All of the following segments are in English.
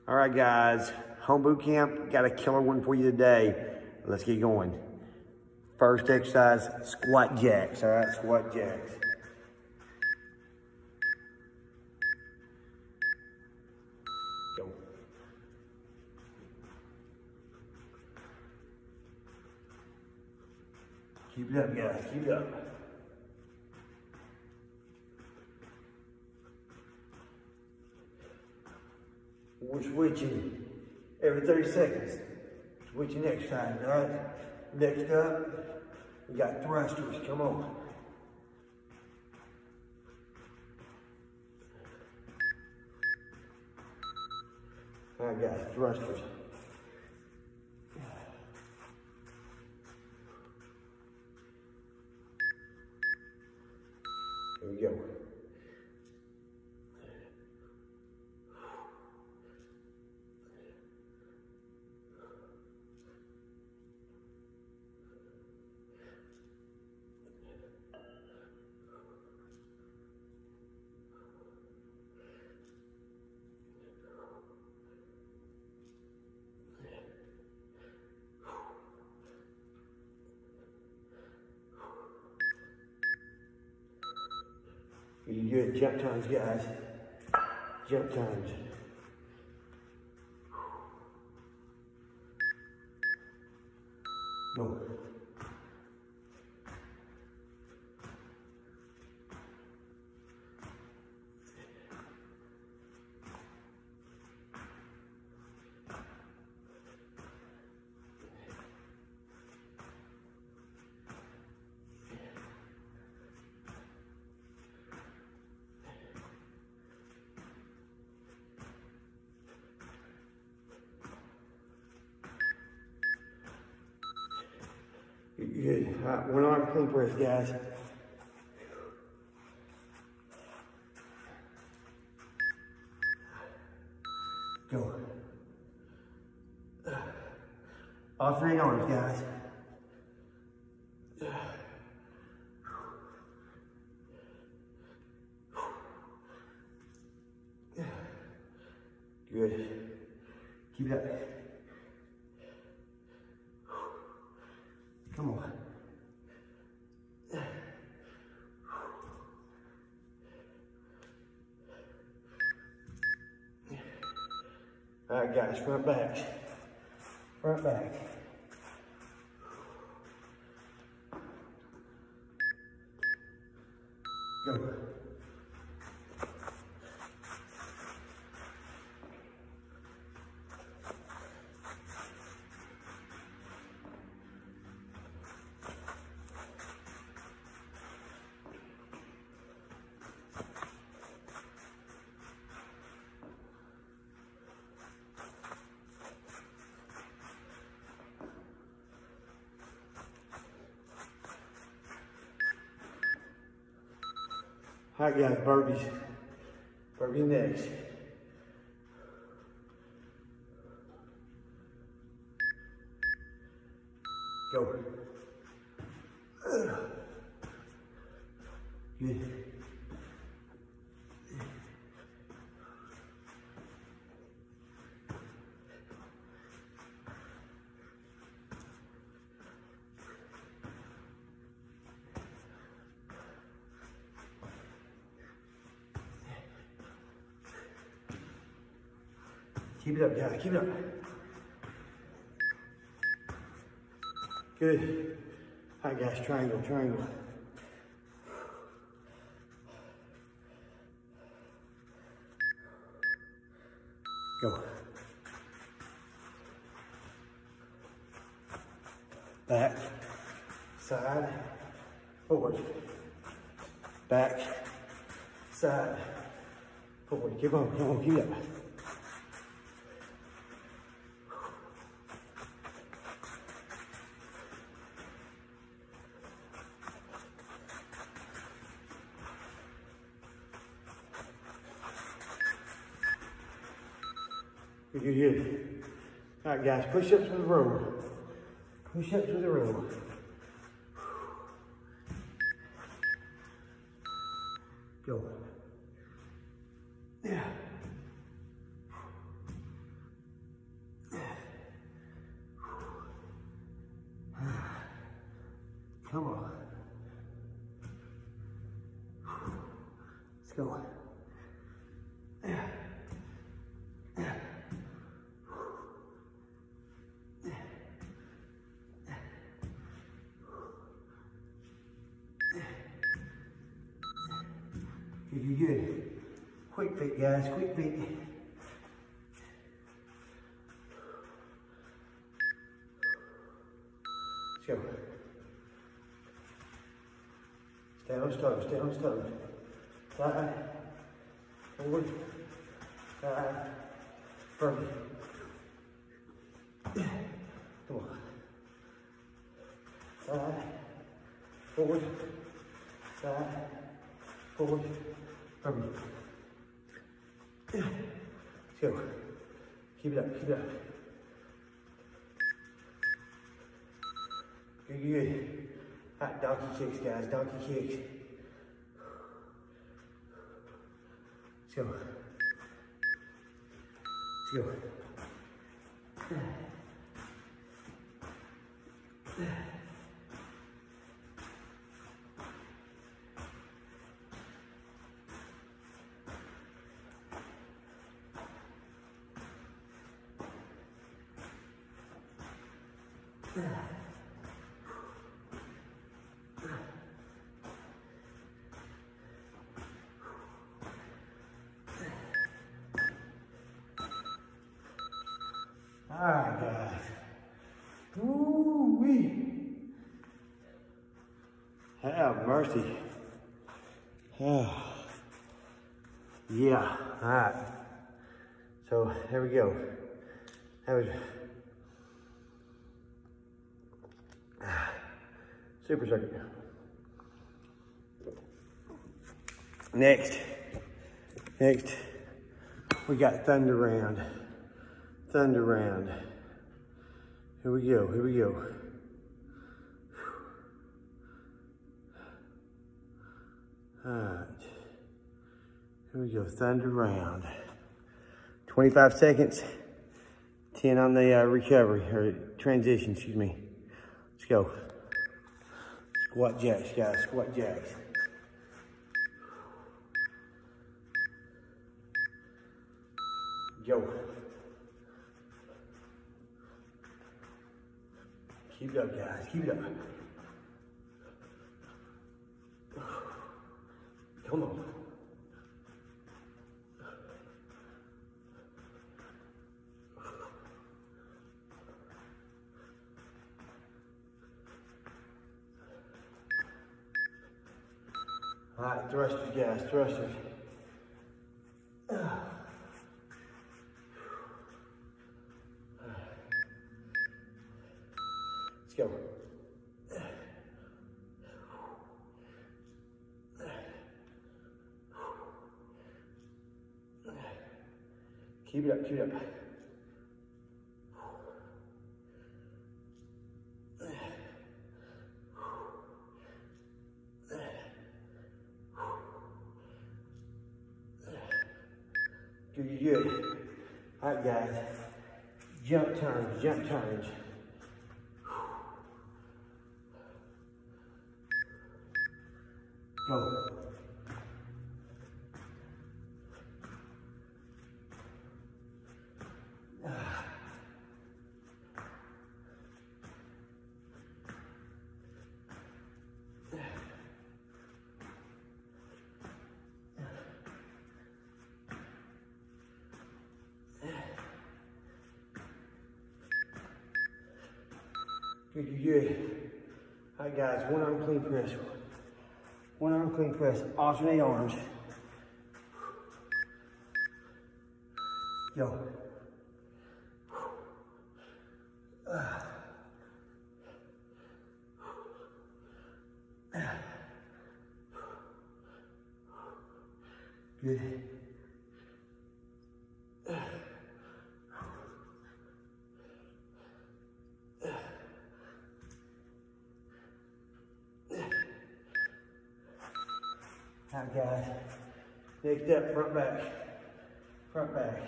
All right, guys, home boot camp, got a killer one for you today. Let's get going. First exercise, squat jacks, all right, squat jacks. Go. Keep it up, guys, keep it up. We're switching every 30 seconds. Switching exercise, all right? Next up, we got thrusters, come on. All right, guys, thrusters. Here we go. You good, jump times, guys. Jump times. Go. You're good. All right, one arm clean press, guys. Go. All three arms, guys. Good. Keep it up. Come on. All right, guys, front back. Front back. Go. All right, guys, burpees. Burpee next. Go. Good. Keep it up, guys, keep it up. Good. All right, guys, triangle, triangle. Go. Back, side, forward. Back, side, forward. Keep on, come on, keep it up. Good, good. All right, guys, push-ups with a row. Push-ups with a row. Go. Yeah. Come on. Let's go. Good. Quick feet, guys, quick feet. Let's go. Stay on toes, stay on toes. Side, forward, side, firmly. Come on. Side, forward, side, forward, firmly. Let's go. Keep it up, keep it up. Good, good. Hot donkey kicks, guys, donkey kicks. Let's go. Let's go. All right, guys. Woo-wee. Have mercy. Yeah, all right. So, there we go. That was super circuit. Next, we got thunder round. Thunder round. Here we go, here we go. All right, here we go, thunder round. 25 seconds, 10 on the recovery, or transition, excuse me. Let's go. Squat jacks, guys, squat jacks. Go. Keep it up, guys, keep it up. Come on. All right, thrusters, guys, thrusters. Let's go. Keep it up, keep it up. Good, good. All right, guys. Jump turns, jump turns. Go. Good, good. All right, guys, one arm clean press. One arm clean press, alternate arms. Go. Good. All right, guys. Next up, front back. Front back.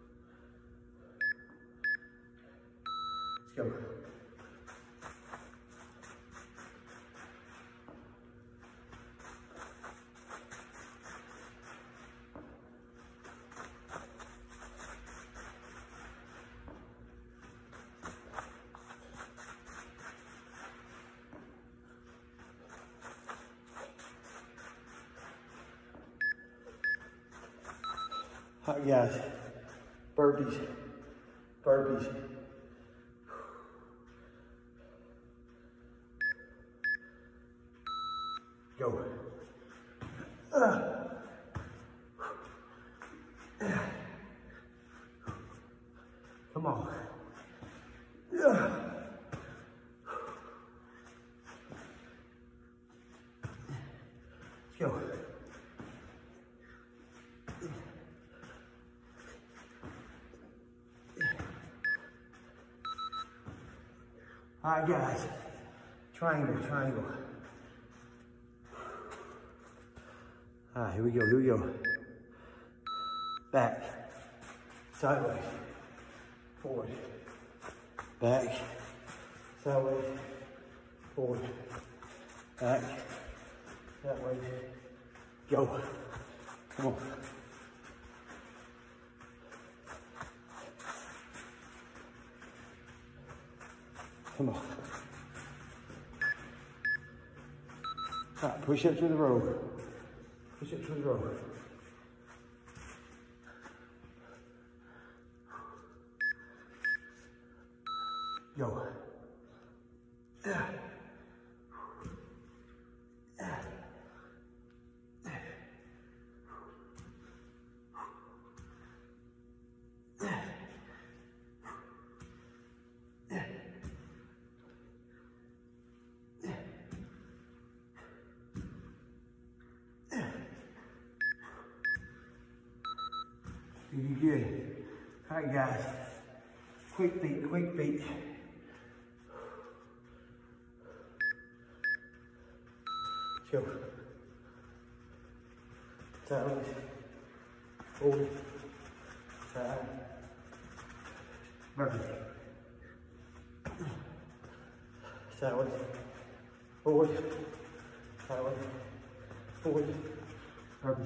Let's go. All right, guys. Burpees. Burpees. Go. Come on. Let's go. All right, guys. Triangle, triangle. All right, here we go, here we go. Back, sideways, forward. Back, sideways, forward. Back, sideways, go. Come on. Come on. All right, push up to the row. Push up to the row. Go. You good. All right, guys. Quick feet, quick feet. Go. Sideways. Forward. Side. Burpee. Sideways. Forward. Sideways. Forward. Burpee.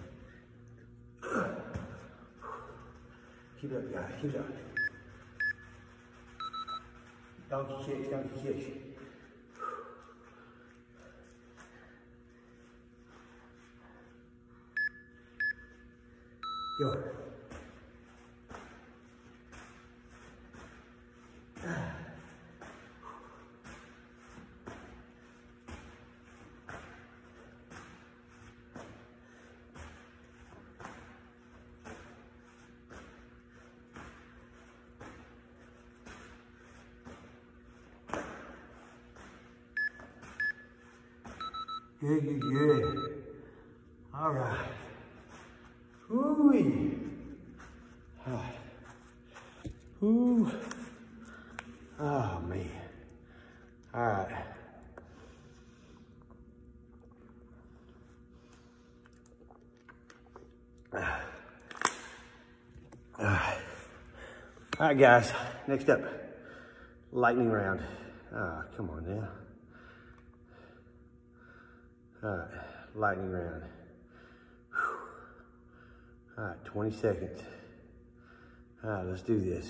Keep it up, guys. Keep it up. Donkey kicks, donkey kicks. Go. Good, good, good. All right. Ooh-wee. All right. Ooh. Oh, man. All right. All right, guys. Next up, lightning round. Ah, come on now. All right, lightning round. Whew. All right, 20 seconds. All right, let's do this.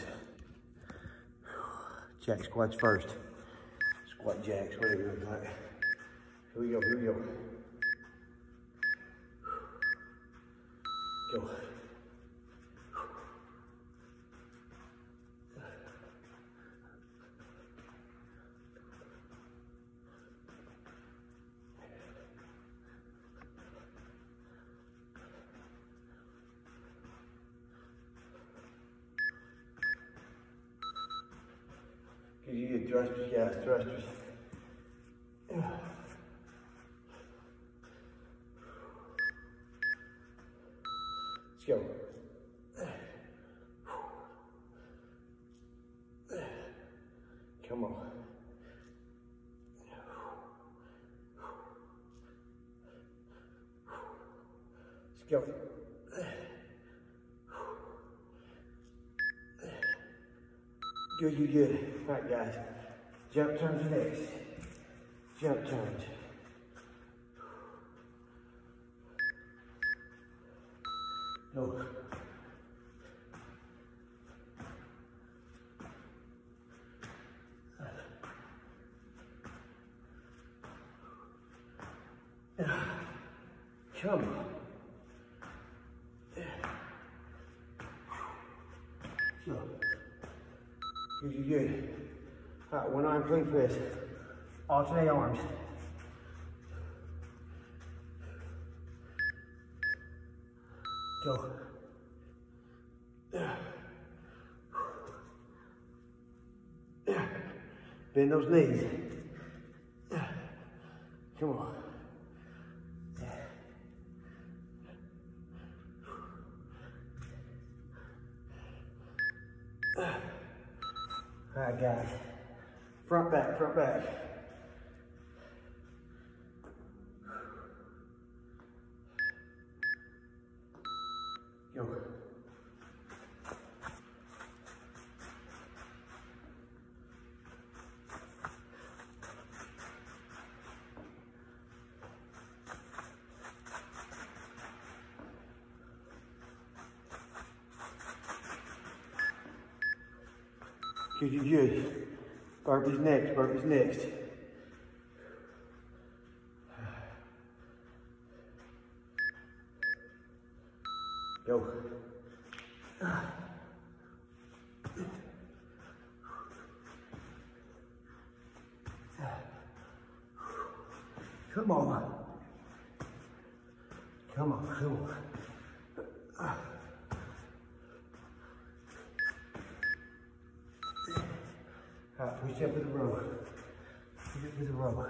Jack squats first. Squat jacks, whatever you look like. Here we go, here we go. Go. You get thrusters, guys, thrusters. Let's go. Come on. Let's go. Good, good, good. All right, guys. Jump turns next. Jump turns. No. Come on. Sure. Good, good. All right, one arm plank press. Alternate arms. Go. Bend those knees. Come on. All right, guys. Front back, front back. Go. Good. Burpees next, burpees next. Go. Come on. Come on, come on. All right, push up with the row. Push up with the row.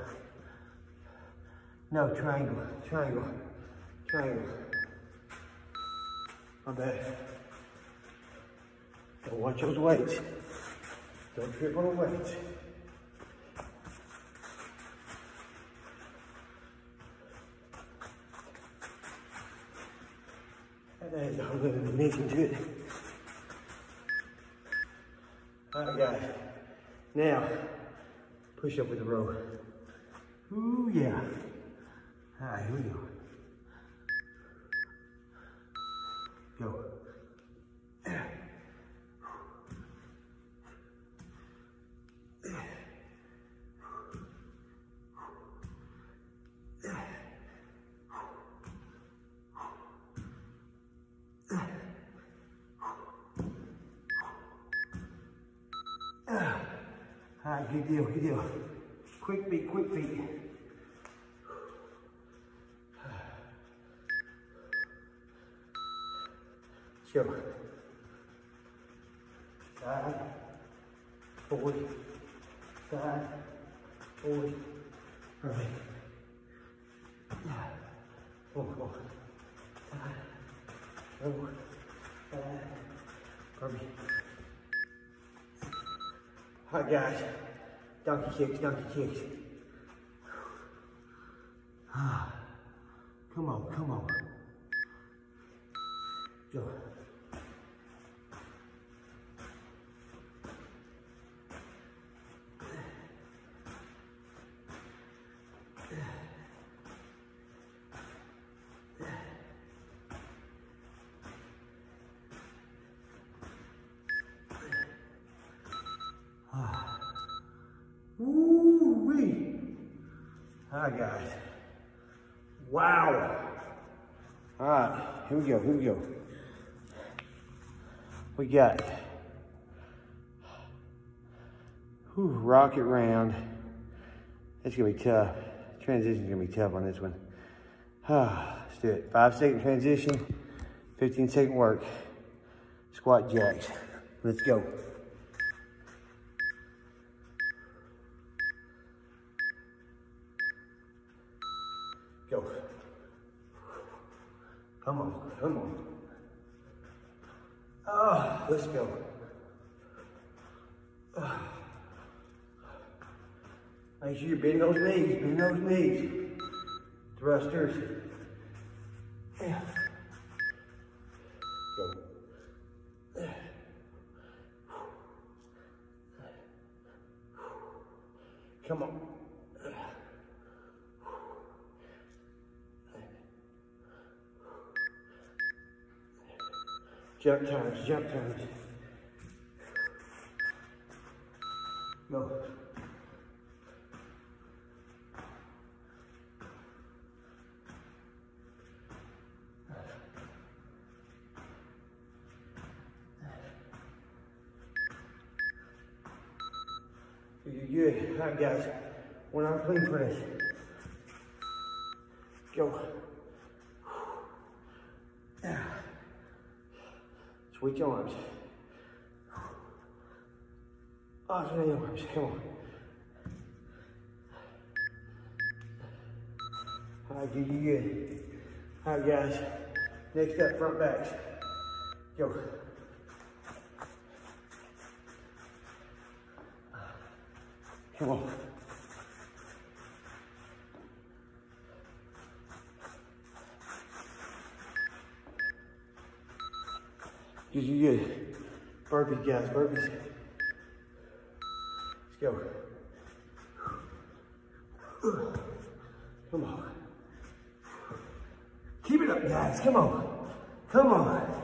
No, triangle, triangle, triangle. My bad. Don't watch those weights. Don't trip on the weights. There's a whole lot of dimension to it. All right, guys. Now, push up with the row. Ooh, yeah. All right, here we go. Go. All right, good deal, good deal. Quick feet, quick feet. Go. Side, forward, side, forward, right. Forward, side, forward, side, perfect. All right, guys. Donkey kicks, donkey kicks. Come on, come on. Go. Woo-wee. All right, guys. Wow. All right, here we go, here we go. We got rocket round. It's gonna be tough. Transition's gonna be tough on this one. Let's do it. 5-second transition, 15-second work. Squat jacks. Let's go. Go. Come on, come on. Let's go. Make sure you bend those knees, bend those knees. Thrusters. Yeah. Go. Come on. Jump turns, jump turns. Go. You're good. All right, guys. 1 arm clean press. Go. Switch arms. Alternate arms. Come on. All right, you're good. All right, guys. Next up, front backs. Go. Come on. You're good. Burpees, guys, burpees. Let's go. Come on. Keep it up, guys. Come on. Come on.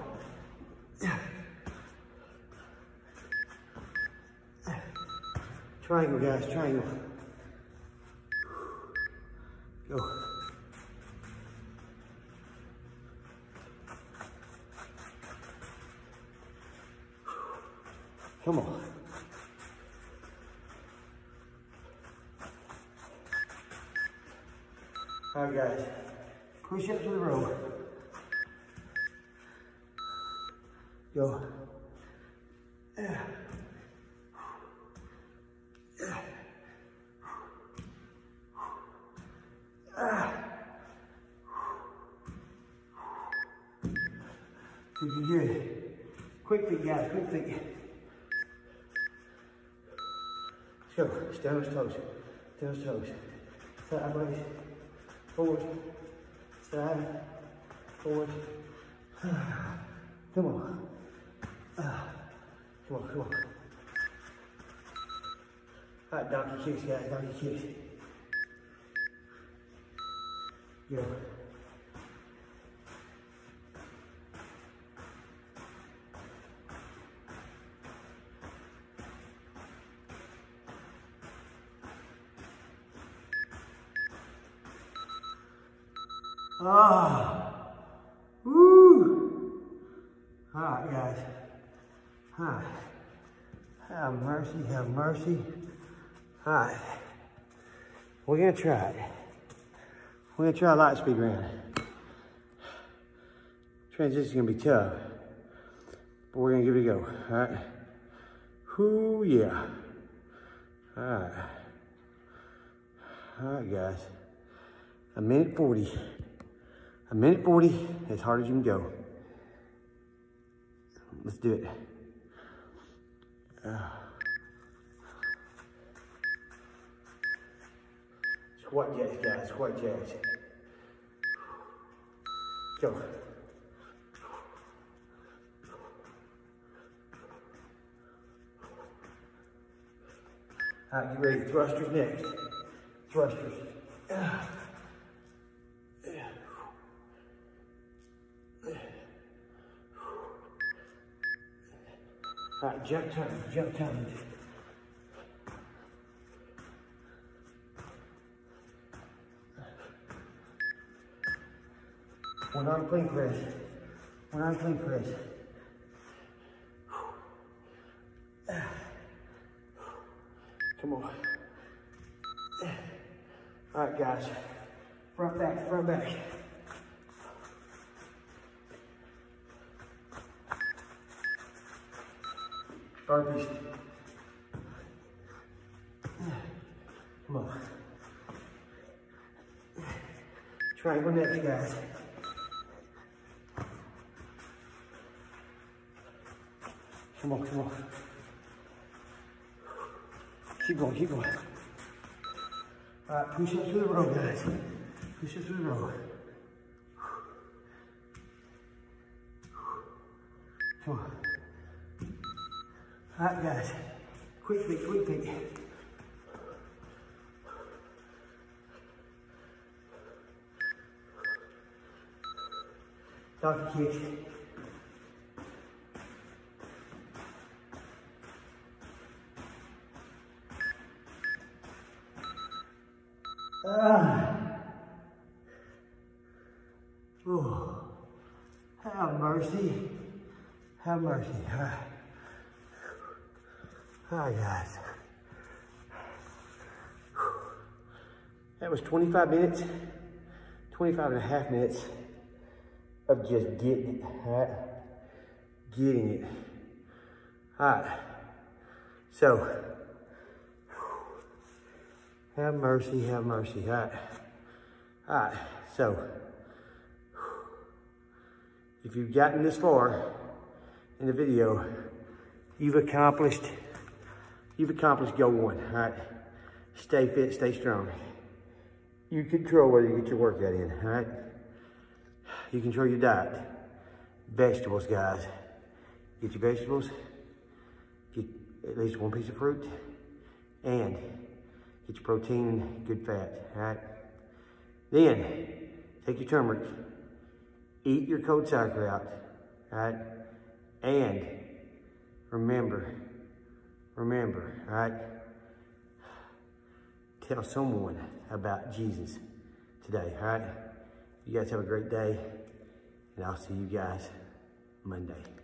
Triangle, guys, triangle. Go. Come on. All right, guys. Push up to the row. Go. You're good. Quick feet, guys, quick feet. Let's go. Stay on those toes. Stay on those toes. Sideways. Forward. Side. Forward. Come on. Come on, come on. All right, donkey kicks, guys, donkey kicks. Go. Ah, woo! All right, guys. Hi. Have mercy, have mercy. All right. We're gonna try it. We're gonna try a light speed round. Transition's gonna be tough, but we're gonna give it a go. All right. Whoo, yeah. All right. All right, guys. 1:40. 1:40, as hard as you can go. Let's do it. Squat jacks, guys, squat jacks. Go. All right, get ready. Thrusters next. Thrusters. All right, jump time, jump time. One arm clean press. One arm clean press. Come on. All right, guys. Front back, front back. Burpees. Come on. Triangle next, guys. Come on, come on. Keep going, keep going. All right, push up through the row, guys. Push up through the row. Come on. All right, guys. Quick feet, quick feet. Donkey kicks. Oh, have mercy. Have mercy. All right, guys. That was 25 minutes, 25 and a half minutes of just getting it, all right? Getting it. All right, so, have mercy, all right? All right, so, if you've gotten this far in the video, you've accomplished goal one, all right? Stay fit, stay strong. You control whether you get your workout in, all right? You control your diet. Vegetables, guys. Get your vegetables, get at least one piece of fruit, and get your protein and good fat, all right? Then, take your turmeric, eat your cold sauerkraut, all right? And remember, all right? Tell someone about Jesus today, all right? You guys have a great day, and I'll see you guys Monday.